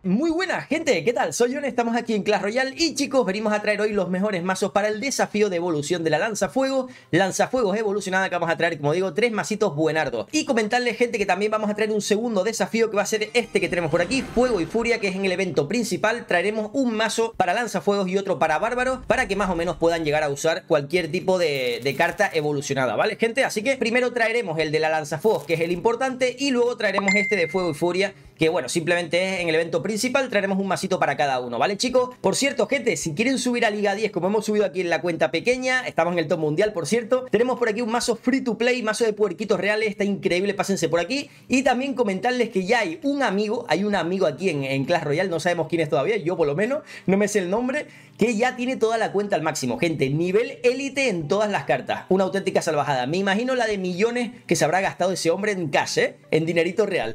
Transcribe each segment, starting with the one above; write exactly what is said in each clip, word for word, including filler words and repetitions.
Muy buena gente, ¿qué tal? Soy John, estamos aquí en Clash Royale y chicos, venimos a traer hoy los mejores mazos para el desafío de evolución de la Lanzafuegos. Lanzafuegos evolucionada, que vamos a traer, como digo, tres masitos buenardos. Y comentarles, gente, que también vamos a traer un segundo desafío que va a ser este que tenemos por aquí, Fuego y Furia, que es en el evento principal. Traeremos un mazo para Lanzafuegos y otro para Bárbaro, para que más o menos puedan llegar a usar cualquier tipo de, de carta evolucionada, ¿vale, gente? Así que primero traeremos el de la Lanzafuegos, que es el importante, y luego traeremos este de Fuego y Furia, que bueno, simplemente es en el evento principal. Traeremos un masito para cada uno, ¿vale, chicos? Por cierto, gente, si quieren subir a Liga diez, como hemos subido aquí en la cuenta pequeña, estamos en el top mundial, por cierto, tenemos por aquí un mazo free to play, mazo de puerquitos reales, está increíble, pásense por aquí. Y también comentarles que ya hay un amigo, hay un amigo aquí en, en Clash Royale, no sabemos quién es todavía, yo por lo menos, no me sé el nombre, que ya tiene toda la cuenta al máximo, gente, nivel élite en todas las cartas, una auténtica salvajada. Me imagino la de millones que se habrá gastado ese hombre en cash, ¿eh? En dinerito real.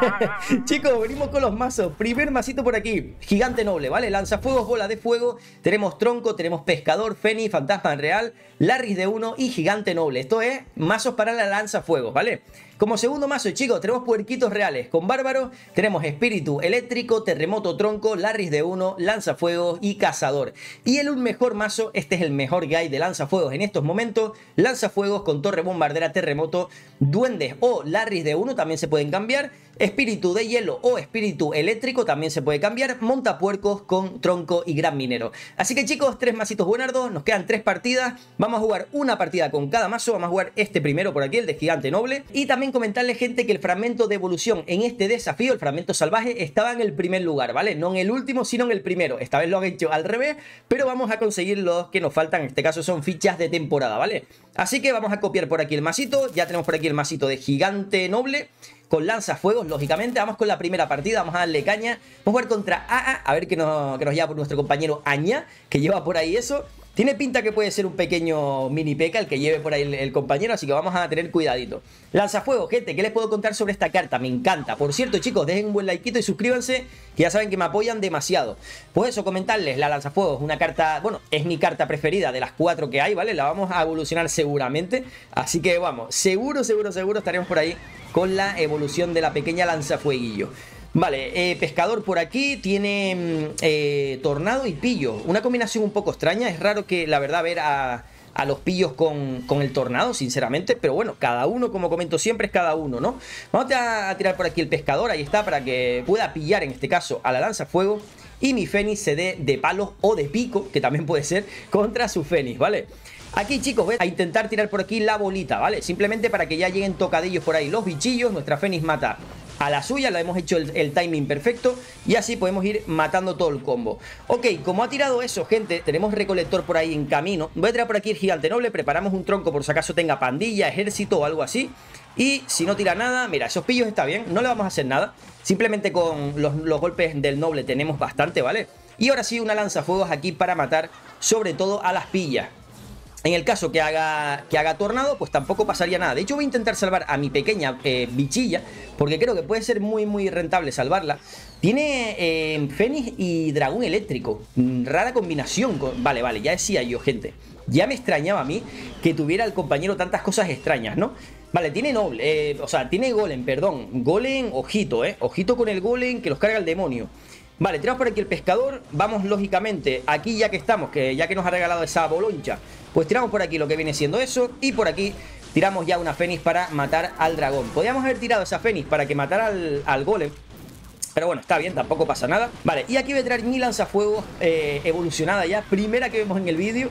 Chicos, venimos con los mazos. Primer masito por aquí, Gigante Noble, ¿vale? Lanzafuegos, Bola de Fuego, tenemos Tronco, tenemos Pescador, Fénix, Fantasma Real, Larris de uno y Gigante Noble. Esto es mazos para la Lanzafuegos, ¿vale? Como segundo mazo, chicos, tenemos Puerquitos Reales. Con Bárbaro tenemos Espíritu Eléctrico, Terremoto Tronco, Larris de uno, Lanzafuegos y Cazador. Y el un mejor mazo, este es el mejor guide de Lanzafuegos en estos momentos, Lanzafuegos con Torre Bombardera, Terremoto, Duendes o Larris de uno también se pueden cambiar, Espíritu de Hielo o Espíritu Eléctrico también se puede cambiar, Montapuercos con Tronco y Gran Minero. Así que chicos, tres masitos buenardos, nos quedan tres partidas, vamos a jugar una partida con cada mazo, vamos a jugar este primero por aquí, el de Gigante Noble, y también comentarles, gente, que el fragmento de evolución en este desafío, el fragmento salvaje, estaba en el primer lugar, ¿vale? No en el último, sino en el primero. Esta vez lo han hecho al revés, pero vamos a conseguir los que nos faltan, en este caso son fichas de temporada, ¿vale? Así que vamos a copiar por aquí el masito, ya tenemos por aquí el masito de Gigante Noble, con Lanzafuegos, lógicamente. Vamos con la primera partida, vamos a darle caña. Vamos a jugar contra A A, a ver qué nos, qué nos lleva por nuestro compañero Aña, que lleva por ahí eso. Tiene pinta que puede ser un pequeño mini peca el que lleve por ahí el, el compañero, así que vamos a tener cuidadito. Lanzafuegos, gente, ¿qué les puedo contar sobre esta carta? Me encanta. Por cierto, chicos, dejen un buen likeito y suscríbanse, que ya saben que me apoyan demasiado. Pues eso, comentarles, la Lanzafuegos, una carta, bueno, es mi carta preferida de las cuatro que hay, ¿vale? La vamos a evolucionar seguramente, así que vamos, seguro, seguro, seguro estaremos por ahí con la evolución de la pequeña Lanzafueguillo. Vale, eh, Pescador por aquí, tiene eh, Tornado y Pillo. Una combinación un poco extraña, es raro que la verdad ver a, a los pillos con, con el Tornado, sinceramente. Pero bueno, cada uno, como comento siempre, es cada uno, ¿no? Vamos a, a tirar por aquí el Pescador, ahí está, para que pueda pillar en este caso a la Lanzafuego. Y mi Fénix se dé de palos o de pico, que también puede ser, contra su Fénix, ¿vale? Aquí, chicos, ¿ves? A intentar tirar por aquí la bolita, ¿vale? Simplemente para que ya lleguen tocadillos por ahí los bichillos. Nuestra Fénix mata a la suya, la hemos hecho el, el timing perfecto y así podemos ir matando todo el combo. Ok, como ha tirado eso, gente, tenemos recolector por ahí en camino. Voy a tirar por aquí el Gigante Noble, preparamos un tronco por si acaso tenga pandilla, ejército o algo así. Y si no tira nada, mira, esos pillos está bien, no le vamos a hacer nada. Simplemente con los, los golpes del Noble tenemos bastante, ¿vale? Y ahora sí, una Lanzafuegos aquí para matar sobre todo a las pillas. En el caso que haga, que haga Tornado, pues tampoco pasaría nada. De hecho, voy a intentar salvar a mi pequeña eh, bichilla, porque creo que puede ser muy, muy rentable salvarla. Tiene eh, Fénix y Dragón Eléctrico. Rara combinación. Con... Vale, vale, ya decía yo, gente. Ya me extrañaba a mí que tuviera el compañero tantas cosas extrañas, ¿no? Vale, tiene Noble, eh, o sea, tiene Golem, perdón. Golem, ojito, ¿eh? Ojito con el Golem que los carga el demonio. Vale, tiramos por aquí el Pescador. Vamos, lógicamente, aquí ya que estamos, que ya que nos ha regalado esa boloncha, pues tiramos por aquí lo que viene siendo eso. Y por aquí tiramos ya una Fénix para matar al dragón. Podríamos haber tirado esa Fénix para que matara al, al Golem, pero bueno, está bien, tampoco pasa nada. Vale, y aquí voy a traer mi Lanzafuegos eh, evolucionada ya, primera que vemos en el vídeo,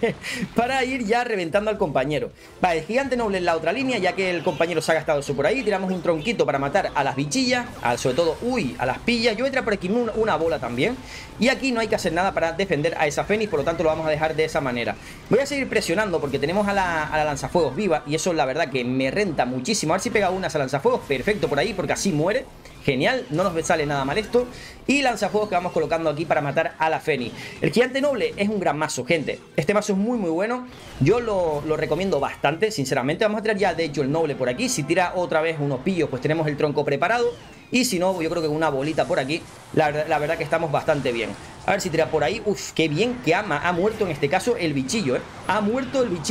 para ir ya reventando al compañero. Vale, el Gigante Noble en la otra línea, ya que el compañero se ha gastado eso por ahí. Tiramos un tronquito para matar a las bichillas, a, sobre todo, uy, a las pillas. Yo voy a traer por aquí una, una bola también. Y aquí no hay que hacer nada para defender a esa Fénix, por lo tanto lo vamos a dejar de esa manera. Voy a seguir presionando porque tenemos a la, a la Lanzafuegos viva, y eso la verdad que me renta muchísimo. A ver si pega una a esa Lanzafuegos, perfecto por ahí, porque así muere. Genial, no nos sale nada mal esto. Y Lanzafuegos que vamos colocando aquí para matar a la Fénix. El Gigante Noble es un gran mazo, gente. Este mazo es muy muy bueno. Yo lo, lo recomiendo bastante, sinceramente. Vamos a tirar ya de hecho el Noble por aquí. Si tira otra vez unos pillos, pues tenemos el tronco preparado. Y si no, yo creo que una bolita por aquí, la, la verdad que estamos bastante bien. A ver si tira por ahí. Uf, qué bien que ama. Ha muerto en este caso el bichillo, ¿eh? Ha muerto el bichillo.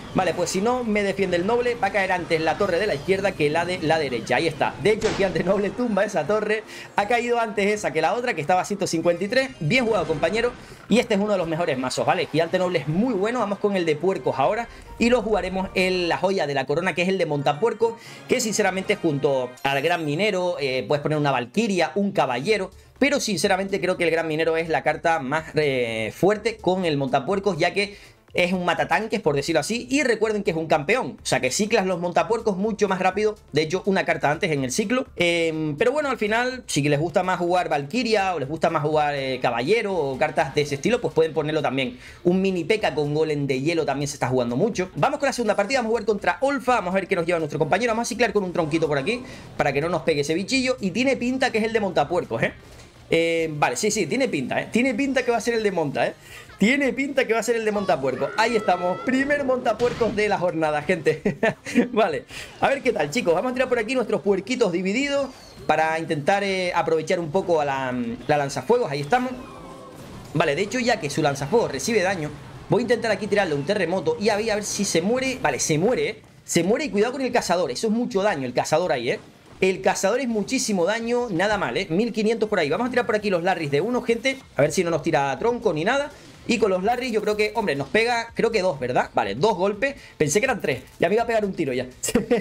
Vale, pues si no me defiende el noble, va a caer antes la torre de la izquierda que la de la derecha. Ahí está. De hecho, el gigante noble tumba esa torre. Ha caído antes esa que la otra, que estaba a ciento cincuenta y tres. Bien jugado, compañero. Y este es uno de los mejores mazos, ¿vale? Gigante noble es muy bueno. Vamos con el de puercos ahora. Y lo jugaremos en la joya de la corona, que es el de montapuerco. Que sinceramente, junto al gran minero, eh, puedes poner una valquiria, un caballero. Pero sinceramente creo que el gran minero es la carta más eh, fuerte con el montapuercos, ya que es un matatanques, por decirlo así, y recuerden que es un campeón, o sea que ciclas los montapuercos mucho más rápido, de hecho una carta antes en el ciclo, eh, pero bueno, al final, si les gusta más jugar Valkyria o les gusta más jugar eh, Caballero o cartas de ese estilo, pues pueden ponerlo también. Un mini P.E.K.K.A con golem de hielo también se está jugando mucho. Vamos con la segunda partida, vamos a jugar contra Olfa, vamos a ver qué nos lleva nuestro compañero, vamos a ciclar con un tronquito por aquí, para que no nos pegue ese bichillo, y tiene pinta que es el de montapuercos, ¿eh? Eh, vale, sí, sí, tiene pinta, ¿eh? Tiene pinta que va a ser el de monta, ¿eh? Tiene pinta que va a ser el de montapuercos. Ahí estamos, primer montapuercos de la jornada, gente. Vale, a ver qué tal, chicos. Vamos a tirar por aquí nuestros puerquitos divididos para intentar eh, aprovechar un poco a la, la lanzafuegos. Ahí estamos. Vale, de hecho, ya que su lanzafuegos recibe daño, voy a intentar aquí tirarle un terremoto y a ver, a ver si se muere. Vale, se muere, ¿eh? Se muere y cuidado con el cazador. Eso es mucho daño, el cazador ahí, ¿eh? El cazador es muchísimo daño, nada mal, ¿eh? mil quinientos por ahí. Vamos a tirar por aquí los Larrys de uno, gente. A ver si no nos tira tronco ni nada. Y con los Larrys yo creo que, hombre, nos pega, creo que dos, ¿verdad? Vale, dos golpes. Pensé que eran tres. Ya me iba a pegar un tiro ya.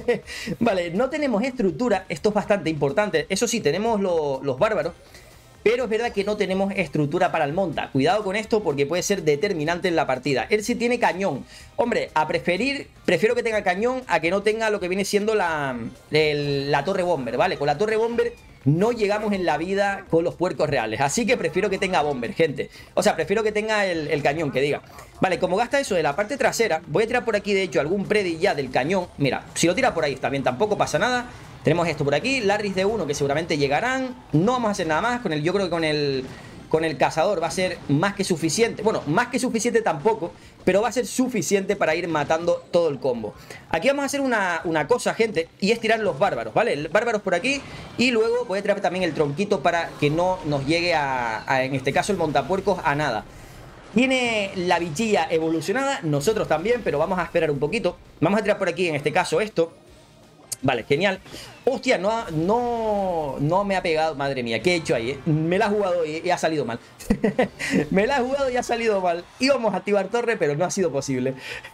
Vale, no tenemos estructura. Esto es bastante importante. Eso sí, tenemos lo, los bárbaros. Pero es verdad que no tenemos estructura para el monta. Cuidado con esto porque puede ser determinante en la partida. Él sí tiene cañón. Hombre, a preferir, prefiero que tenga cañón a que no tenga lo que viene siendo la, el, la torre bomber, ¿vale? Con la torre bomber no llegamos en la vida con los puercos reales. Así que prefiero que tenga bomber, gente. O sea, prefiero que tenga el, el cañón, que diga. Vale, como gasta eso de la parte trasera, voy a tirar por aquí, de hecho, algún predi ya del cañón. Mira, si lo tira por ahí también tampoco pasa nada. Tenemos esto por aquí, Larrys de uno que seguramente llegarán. No vamos a hacer nada más, con el, yo creo que con el, con el cazador va a ser más que suficiente. Bueno, más que suficiente tampoco, pero va a ser suficiente para ir matando todo el combo. Aquí vamos a hacer una, una cosa, gente, y es tirar los bárbaros, ¿vale? Bárbaros por aquí, y luego voy a tirar también el tronquito para que no nos llegue a, a en este caso el montapuercos, a nada. Tiene la bichilla evolucionada, nosotros también, pero vamos a esperar un poquito. Vamos a tirar por aquí, en este caso, esto. Vale, genial. Hostia, no, no, no me ha pegado. Madre mía, ¿qué he hecho ahí? Eh? Me la he jugado y, y ha salido mal. Me la he jugado y ha salido mal. Íbamos a activar torre, pero no ha sido posible.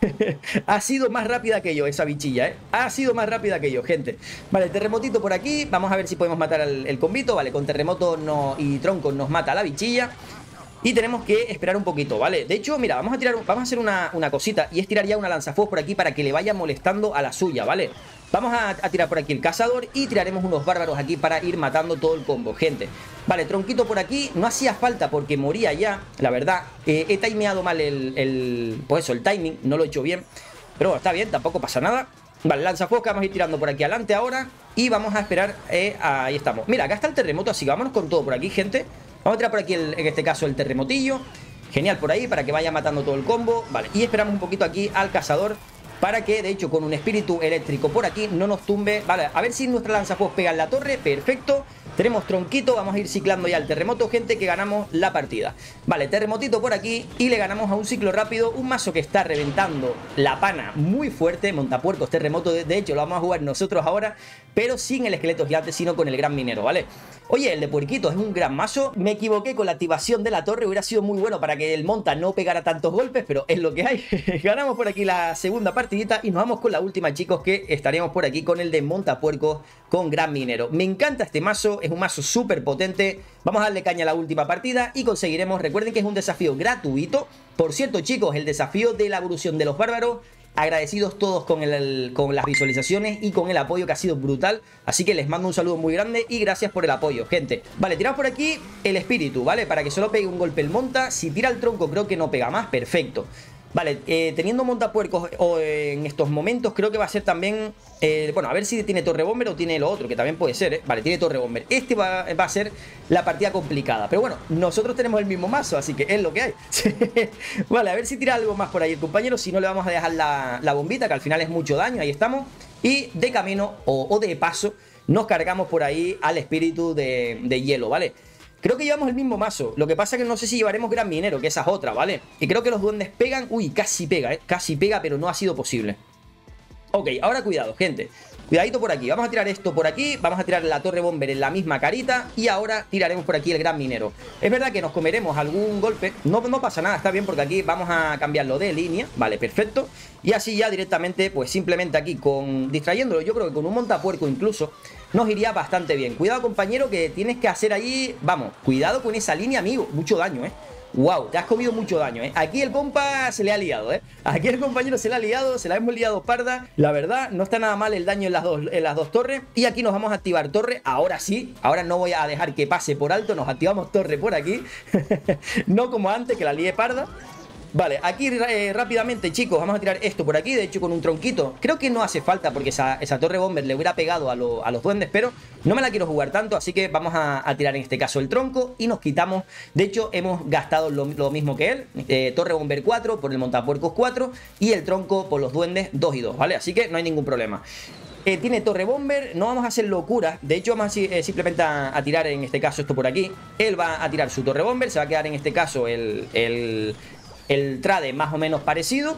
Ha sido más rápida que yo esa bichilla, ¿eh? Ha sido más rápida que yo, gente. Vale, terremotito por aquí. Vamos a ver si podemos matar al el combito. Vale, con terremoto no, y tronco nos mata la bichilla. Y tenemos que esperar un poquito, ¿vale? De hecho, mira, vamos a tirar, vamos a hacer una, una cosita. Y es tirar ya una lanzafuegos por aquí para que le vaya molestando a la suya, ¿vale? Vamos a, a tirar por aquí el cazador y tiraremos unos bárbaros aquí para ir matando todo el combo, gente. Vale, tronquito por aquí. No hacía falta porque moría ya, la verdad. Eh, he timeado mal el, el... Pues eso, el timing. No lo he hecho bien. Pero bueno, está bien, tampoco pasa nada. Vale, lanzafuegos que vamos a ir tirando por aquí adelante ahora. Y vamos a esperar, eh, ahí estamos. Mira, acá está el terremoto, así que vámonos con todo por aquí, gente. Vamos a tirar por aquí, el, en este caso, el terremotillo. Genial por ahí, para que vaya matando todo el combo. Vale, y esperamos un poquito aquí al cazador, para que, de hecho, con un espíritu eléctrico por aquí no nos tumbe. Vale, a ver si nuestra lanzafuegos pega en la torre. Perfecto. Tenemos tronquito, vamos a ir ciclando ya el terremoto, gente, que ganamos la partida. Vale, terremotito por aquí y le ganamos a un ciclo rápido. Un mazo que está reventando la pana muy fuerte. Montapuercos, terremoto, de, de hecho lo vamos a jugar nosotros ahora, pero sin el esqueleto gigante, sino con el gran minero, ¿vale? Oye, el de puerquitos es un gran mazo. Me equivoqué con la activación de la torre. Hubiera sido muy bueno para que el monta no pegara tantos golpes, pero es lo que hay. Ganamos por aquí la segunda partidita y nos vamos con la última, chicos, que estaremos por aquí con el de montapuercos con gran minero. Me encanta este mazo, es un mazo súper potente. Vamos a darle caña a la última partida y conseguiremos. Recuerden que es un desafío gratuito. Por cierto, chicos, el desafío de la evolución de los bárbaros, agradecidos todos con, el, con las visualizaciones y con el apoyo, que ha sido brutal. Así que les mando un saludo muy grande y gracias por el apoyo, gente. Vale, tiramos por aquí el espíritu, ¿vale? Para que solo pegue un golpe el monta. Si tira el tronco creo que no pega más, perfecto. Vale, eh, teniendo montapuercos o, eh, en estos momentos, creo que va a ser también... Eh, bueno, a ver si tiene torre bomber o tiene lo otro, que también puede ser, ¿eh? Vale, tiene torre bomber. Este va, va a ser la partida complicada. Pero bueno, nosotros tenemos el mismo mazo, así que es lo que hay. Vale, a ver si tira algo más por ahí el compañero. Si no, le vamos a dejar la, la bombita, que al final es mucho daño. Ahí estamos. Y de camino o, o de paso nos cargamos por ahí al espíritu de, de hielo, ¿vale? Creo que llevamos el mismo mazo. Lo que pasa es que no sé si llevaremos gran minero, que esa es otra, ¿vale? Y creo que los duendes pegan. Uy, casi pega, ¿eh? Casi pega, pero no ha sido posible. Ok, ahora cuidado, gente. Cuidadito por aquí. Vamos a tirar esto por aquí. Vamos a tirar la torre bomber en la misma carita. Y ahora tiraremos por aquí el gran minero. Es verdad que nos comeremos algún golpe. No, no pasa nada, está bien, porque aquí vamos a cambiarlo de línea. Vale, perfecto. Y así ya directamente, pues simplemente aquí con distrayéndolo, yo creo que con un montapuerco incluso nos iría bastante bien. Cuidado, compañero, que tienes que hacer ahí. Vamos, cuidado con esa línea, amigo. Mucho daño, ¿eh? Wow, te has comido mucho daño, ¿eh? Aquí el compa se le ha liado, ¿eh? Aquí el compañero se le ha liado, se la hemos liado parda. La verdad, no está nada mal el daño en las dos, en las dos torres. Y aquí nos vamos a activar torre, ahora sí. Ahora no voy a dejar que pase por alto, nos activamos torre por aquí. No como antes, que la lié parda. Vale, aquí eh, rápidamente, chicos, vamos a tirar esto por aquí. De hecho, con un tronquito. Creo que no hace falta porque esa, esa torre bomber le hubiera pegado a, lo, a los duendes, pero no me la quiero jugar tanto, así que vamos a, a tirar en este caso el tronco y nos quitamos. De hecho, hemos gastado lo, lo mismo que él. eh, Torre bomber cuatro por el montapuercos cuatro y el tronco por los duendes dos y dos, ¿vale? Así que no hay ningún problema. Eh, tiene torre bomber, no vamos a hacer locura. De hecho vamos a, eh, simplemente a, a tirar en este caso esto por aquí. Él va a tirar su torre bomber, se va a quedar en este caso el... el El trade más o menos parecido.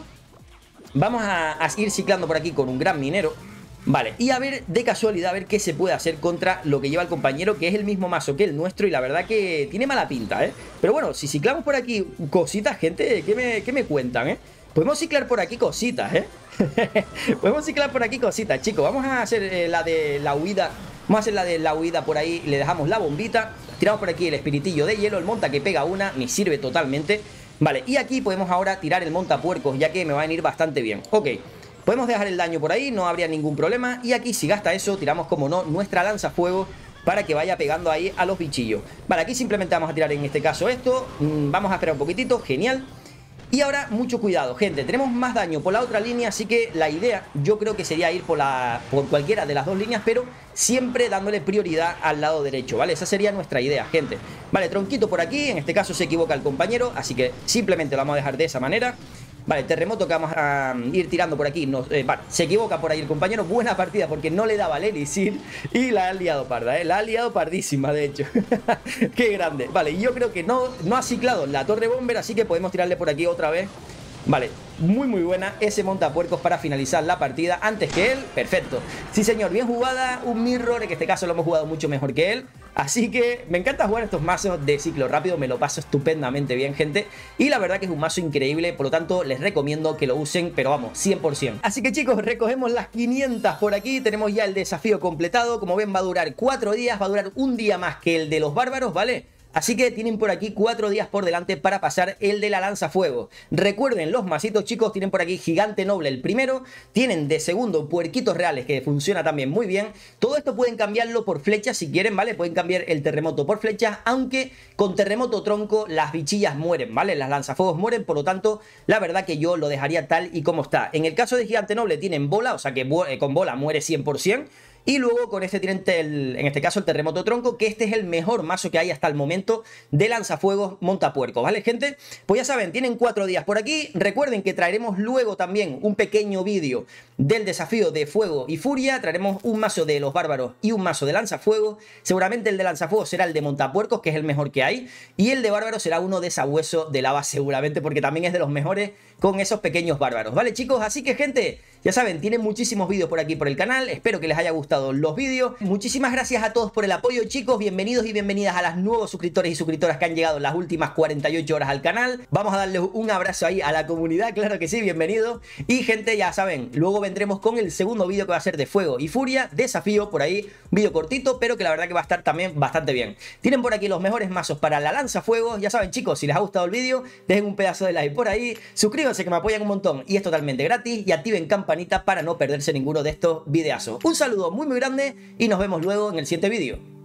Vamos a, a ir ciclando por aquí con un gran minero. Vale, y a ver, de casualidad, a ver qué se puede hacer contra lo que lleva el compañero, que es el mismo mazo que el nuestro. Y la verdad que tiene mala pinta, ¿eh? Pero bueno, si ciclamos por aquí cositas, gente, ¿qué me, qué me cuentan, eh? Podemos ciclar por aquí cositas, ¿eh? Podemos ciclar por aquí cositas, chicos. Vamos a hacer eh, la de la huida. Vamos a hacer la de la huida por ahí. Le dejamos la bombita. Tiramos por aquí el espiritillo de hielo. El monta que pega una, me sirve totalmente. Vale, y aquí podemos ahora tirar el montapuercos, ya que me va a venir bastante bien. Ok, podemos dejar el daño por ahí, no habría ningún problema. Y aquí si gasta eso, tiramos como no nuestra lanzafuegos para que vaya pegando ahí a los bichillos. Vale, aquí simplemente vamos a tirar en este caso esto. mm, Vamos a esperar un poquitito, genial. Y ahora mucho cuidado, gente, tenemos más daño por la otra línea, así que la idea yo creo que sería ir por, la, por cualquiera de las dos líneas, pero siempre dándole prioridad al lado derecho, ¿vale? Esa sería nuestra idea, gente. Vale, tronquito por aquí, en este caso se equivoca el compañero, así que simplemente lo vamos a dejar de esa manera. Vale, terremoto que vamos a ir tirando por aquí. Nos, eh, vale, se equivoca por ahí el compañero. Buena partida porque no le daba el elixir y la ha liado parda, ¿eh? La ha liado pardísima, de hecho. Qué grande. Vale, y yo creo que no, no ha ciclado la torre bomber, así que podemos tirarle por aquí otra vez. Vale, muy muy buena ese montapuercos para finalizar la partida antes que él. Perfecto. Sí señor, bien jugada. Un mirror, en este caso lo hemos jugado mucho mejor que él. Así que me encanta jugar estos mazos de ciclo rápido, me lo paso estupendamente bien, gente. Y la verdad que es un mazo increíble, por lo tanto les recomiendo que lo usen, pero vamos, cien por cien. Así que chicos, recogemos las quinientas por aquí, tenemos ya el desafío completado. Como ven va a durar cuatro días, va a durar un día más que el de los bárbaros, ¿vale? Así que tienen por aquí cuatro días por delante para pasar el de la lanzafuego. Recuerden, los masitos, chicos, tienen por aquí Gigante Noble el primero. Tienen de segundo Puerquitos Reales, que funciona también muy bien. Todo esto pueden cambiarlo por flechas si quieren, ¿vale? Pueden cambiar el terremoto por flechas, aunque con terremoto tronco las bichillas mueren, ¿vale? Las lanzafuegos mueren, por lo tanto, la verdad que yo lo dejaría tal y como está. En el caso de Gigante Noble tienen bola, o sea que con bola muere cien por cien. Y luego con este tienen, el, en este caso, el terremoto tronco, que este es el mejor mazo que hay hasta el momento de lanzafuegos montapuerco, ¿vale, gente? Pues ya saben, tienen cuatro días por aquí. Recuerden que traeremos luego también un pequeño vídeo del desafío de fuego y furia. Traeremos un mazo de los bárbaros y un mazo de lanzafuegos. Seguramente el de lanzafuegos será el de montapuercos, que es el mejor que hay. Y el de bárbaros será uno de sabueso de lava, seguramente, porque también es de los mejores con esos pequeños bárbaros, ¿vale, chicos? Así que, gente, ya saben, tienen muchísimos vídeos por aquí por el canal. Espero que les haya gustado los vídeos. Muchísimas gracias a todos por el apoyo, chicos. Bienvenidos y bienvenidas a las nuevos suscriptores y suscriptoras que han llegado en las últimas cuarenta y ocho horas al canal. Vamos a darles un abrazo ahí a la comunidad, claro que sí, bienvenidos. Y, gente, ya saben, luego vendremos con el segundo vídeo que va a ser de fuego y furia, desafío por ahí, un vídeo cortito, pero que la verdad que va a estar también bastante bien. Tienen por aquí los mejores mazos para la lanzafuegos. Ya saben, chicos, si les ha gustado el vídeo, dejen un pedazo de like por ahí, suscríbanse que me apoyan un montón y es totalmente gratis, y activen campanita para no perderse ninguno de estos videazos. Un saludo muy muy grande y nos vemos luego en el siguiente vídeo.